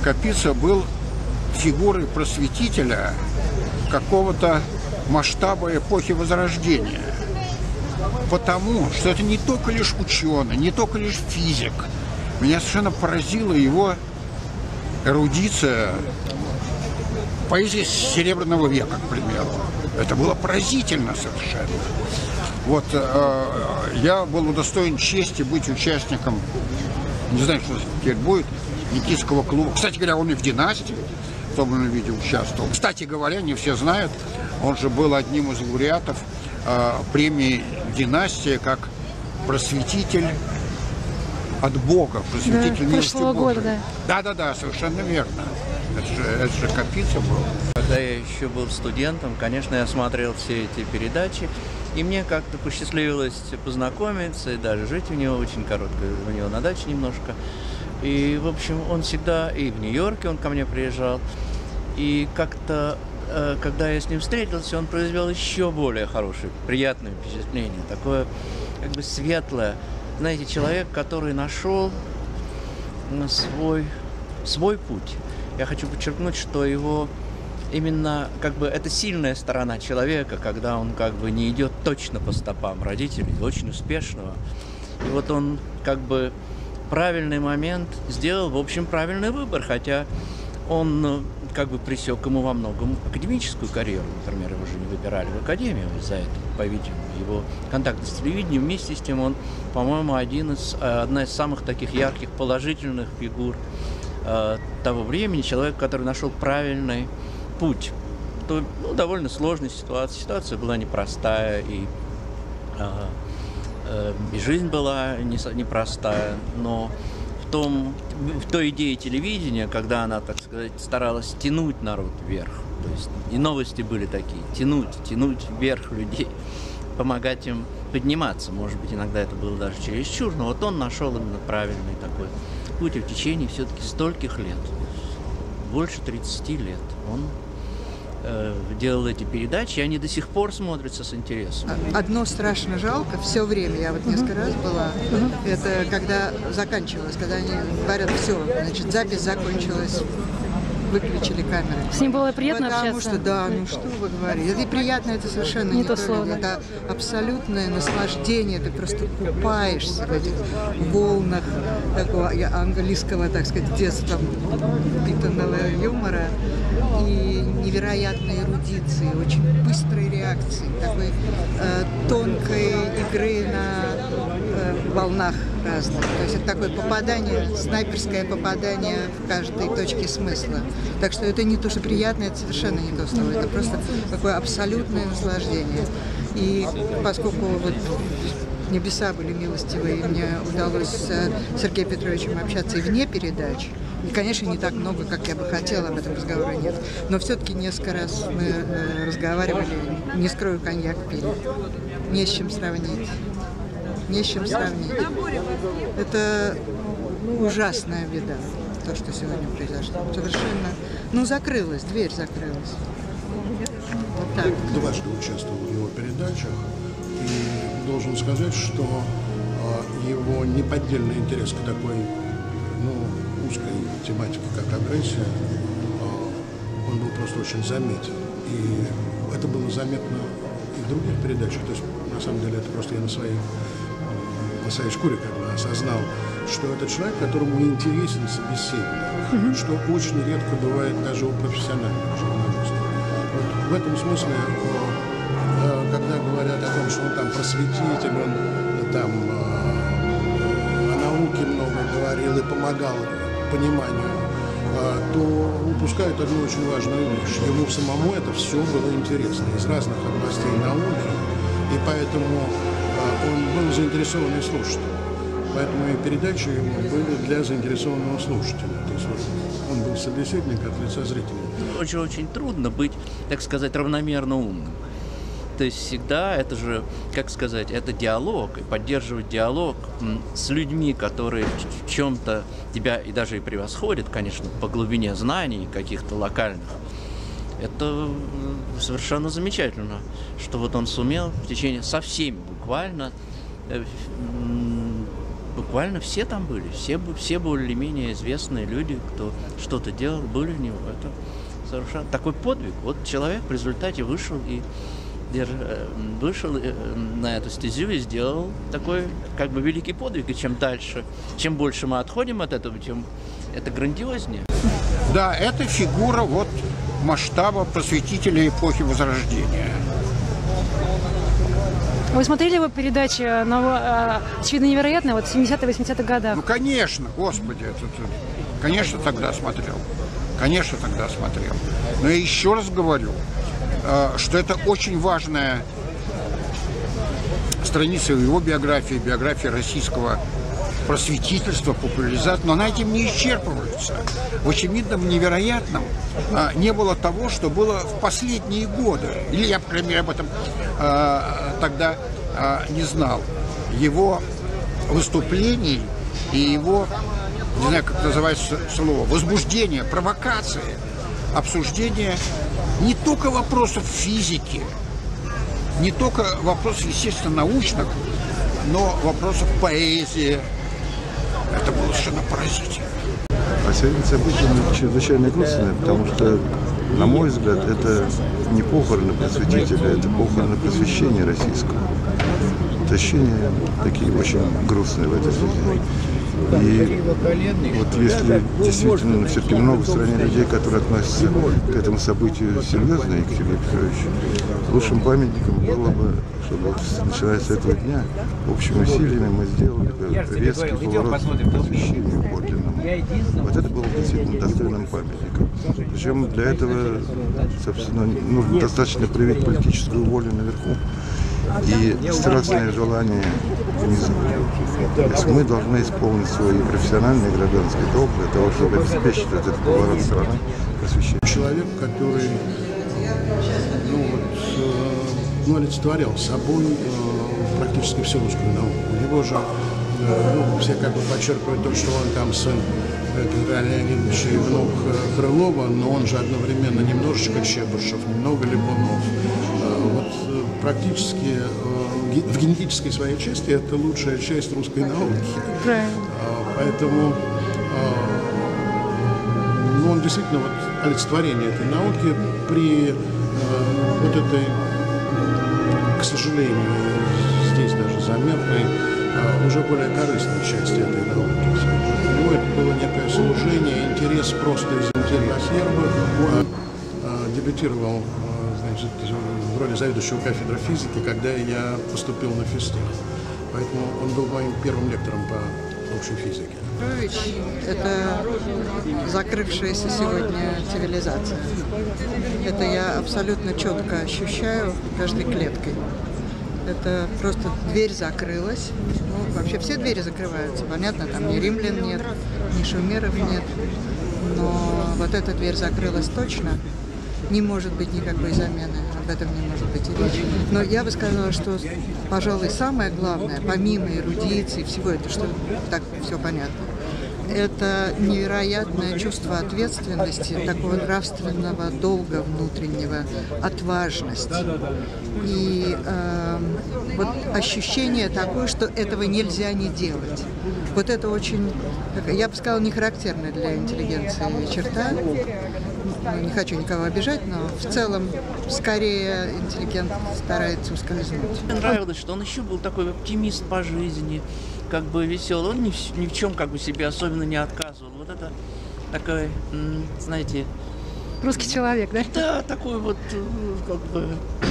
Капица был фигурой просветителя какого-то масштаба эпохи Возрождения. Потому что это не только лишь ученый, не только лишь физик. Меня совершенно поразила его эрудиция поэзии Серебряного века, к примеру. Это было поразительно совершенно. Вот я был удостоен чести быть участником, не знаю, что теперь будет, Никитского клуба. Кстати говоря, он и в «Династии» в том или ином виде участвовал. Кстати говоря, не все знают, он же был одним из лауреатов премии «Династия» как просветитель от Бога, просветитель милостью Божией. Да, совершенно верно. Это же Капица был. Когда я еще был студентом, конечно, я смотрел все эти передачи, и мне как-то посчастливилось познакомиться и даже жить у него очень коротко, у него на даче немножко. И, в общем, он всегда, и в Нью-Йорке он ко мне приезжал, и как-то, когда я с ним встретился, он произвел еще более хорошее, приятное впечатление, такое как бы светлое. Знаете, человек, который нашел свой путь. Я хочу подчеркнуть, что его именно как бы это сильная сторона человека, когда он как бы не идет точно по стопам родителей, очень успешного. И вот он как бы правильный момент сделал, в общем, правильный выбор, хотя он как бы пресек ему во многом академическую карьеру. Например, его же не выбирали в академию из-за этого, по-видимому. Его контакты с телевидением, вместе с тем он, по-моему, одна из самых таких ярких положительных фигур того времени, человек, который нашел правильный путь. То, довольно сложная ситуация. Ситуация была непростая, и жизнь была непростая, но в той идее телевидения, когда она, так сказать, старалась тянуть народ вверх, то есть и новости были такие, тянуть вверх людей, помогать им подниматься. Может быть, иногда это было даже чересчур, но вот он нашел именно правильный такой путь, и в течение все-таки стольких лет, больше 30 лет, он делал эти передачи, и они до сих пор смотрятся с интересом. Одно страшно жалко, все время, я вот несколько раз была, это когда заканчивалось, когда они говорят, все, значит, запись закончилась, выключили камеры. С ним было приятно Потому общаться? Потому что, да, ну что вы говорите, это и приятно, это совершенно не то слово. Это абсолютное наслаждение, ты просто купаешься в этих волнах такого английского, так сказать, детства, упитанного юмора и невероятной эрудиции, очень быстрой реакции, такой тонкой игры на волнах разных. То есть это такое попадание, снайперское попадание в каждой точке смысла. Так что это не то, что приятно, это совершенно не то слово. Это просто такое абсолютное наслаждение. И поскольку вот небеса были милостивы, и мне удалось с Сергеем Петровичем общаться и вне передач, и, конечно, не так много, как я бы хотела, об этом разговора нет. Но все-таки несколько раз мы разговаривали, не скрою, коньяк пили. Не с чем сравнить. Не с чем сравнить. Это ужасная беда, то, что сегодня произошло. Совершенно... закрылась, дверь закрылась. Вот так. Дважды участвовал в его передачах. И должен сказать, что его неподдельный интерес к такой, узкой тематике, как агрессия, он был просто очень заметен. И это было заметно и в других передачах. То есть, на самом деле, это просто я на своей шкуре как бы осознал, что это человек, которому интересен собеседник, что очень редко бывает даже у профессиональных журналистов. Вот в этом смысле, когда говорят о том, что он там просветитель, он там о науке много говорил и помогал пониманию, то упускают одну очень важную вещь. Ему самому это все было интересно из разных областей науки, и поэтому он был заинтересованный слушатель. Поэтому и передачи ему были для заинтересованного слушателя. То есть он был собеседник от лица зрителя. Очень трудно быть, так сказать, равномерно умным. То есть всегда это же, как сказать, это диалог, и поддерживать диалог с людьми, которые в чем-то тебя и даже и превосходят, конечно, по глубине знаний каких-то локальных. Это совершенно замечательно, что вот он сумел в течение со всеми буквально буквально все там были, все более-менее известные люди, кто что-то делал, были у него. Это совершенно такой подвиг. Вот человек в результате вышел на эту стезю и сделал такой как бы великий подвиг. И чем дальше, чем больше мы отходим от этого, тем это грандиознее. Да, это фигура вот масштаба просветителя эпохи Возрождения. Вы смотрели его передачи «Очевидно невероятное» вот в 70-80-х годах? Ну, конечно, господи, конечно, тогда смотрел. Конечно, тогда смотрел. Но я еще раз говорю, что это очень важная страница его биографии, биографии российского просветительства, популяризации, но она этим не исчерпывается. В очевидном невероятном не было того, что было в последние годы. Или я, по крайней мере, об этом тогда не знал. Его выступлений и его, не знаю, как называется слово, возбуждение, провокации, обсуждение не только вопросов физики, не только вопросов, естественно, научных, но вопросов поэзии. Это было совершенно поразительно. А сегодня событие чрезвычайно грустное, потому что, на мой взгляд, это не похороны просветителя, это похороны просвещения российского. Ощущения такие очень грустные в этой связи. И вот если действительно все-таки много в стране людей, которые относятся к этому событию серьезно, и к Сергею Петровичу, лучшим памятником было бы, чтобы вот, начиная с этого дня, общими усилиями мы сделали резкий поворот к просвещению подлинному. Вот это было действительно достойным памятником. Причем для этого, собственно, нужно достаточно проявить политическую волю наверху и страстное желание внизу. То есть мы должны исполнить свой профессиональный и гражданский долг для того, чтобы обеспечить этот поворот страны просвещения. Человек, который олицетворял собой практически всю русскую науку. У него же все как бы подчеркивают то, что он там сын Петра Леонидовича и внук Крылова, но он же одновременно немножечко Чебышев, немного Липунов. Вот практически в генетической своей части это лучшая часть русской науки. Поэтому он действительно вот олицетворение этой науки при вот этой, к сожалению, здесь даже заметной, уже более корыстной части этой науки. Для него это было некое служение, интерес просто из интереса. Я дебютировал, значит, в роли заведующего кафедрой физики, когда я поступил на физтех. Поэтому он был моим первым лектором по общей физике. Петрович – это закрывшаяся сегодня цивилизация. Это я абсолютно четко ощущаю каждой клеткой. Это просто дверь закрылась. Ну, вообще все двери закрываются. Понятно, там ни римлян нет, ни шумеров нет. Но вот эта дверь закрылась точно. Не может быть никакой замены. Об этом не может быть и речи. Но я бы сказала, что, пожалуй, самое главное, помимо эрудиции, всего этого, что так все понятно, это невероятное чувство ответственности, такого нравственного долга внутреннего, отважности. И вот ощущение такое, что этого нельзя не делать. Вот это очень, я бы сказала, не характерная для интеллигенции черта. Не хочу никого обижать, но в целом скорее интеллигент старается ускользнуть. Мне нравилось, что он еще был такой оптимист по жизни, как бы веселый. Он ни в чем как бы себе особенно не отказывал. Вот это такой, знаете... Русский человек, да? Да, такой вот, как бы...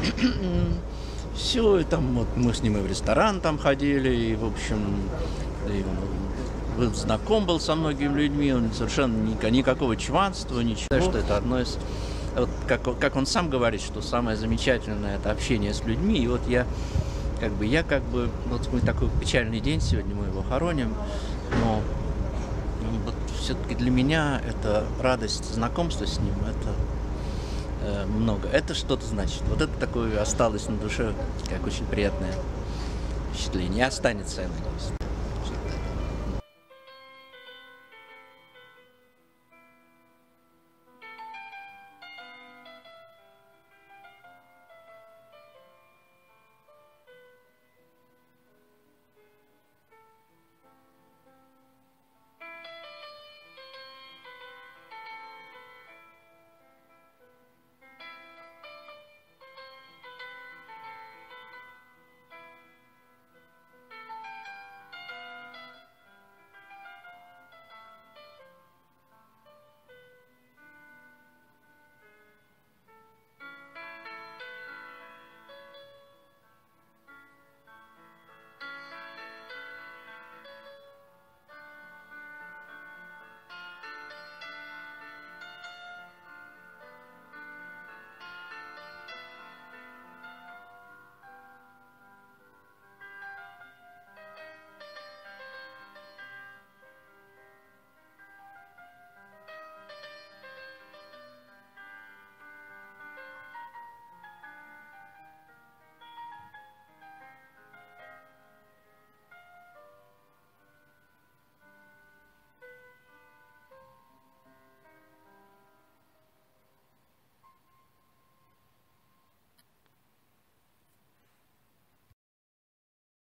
Все, и там вот мы с ним и в ресторан там ходили, и, в общем, и он знаком был со многими людьми, он совершенно никакого чванства, ничего. Что это одно из... Вот, как он сам говорит, что самое замечательное – это общение с людьми. И вот я вот мы такой печальный день сегодня, мы его хороним, но вот все-таки для меня это радость знакомства с ним, это много. Это что-то значит. Вот это такое осталось на душе, как очень приятное впечатление. И останется, я надеюсь.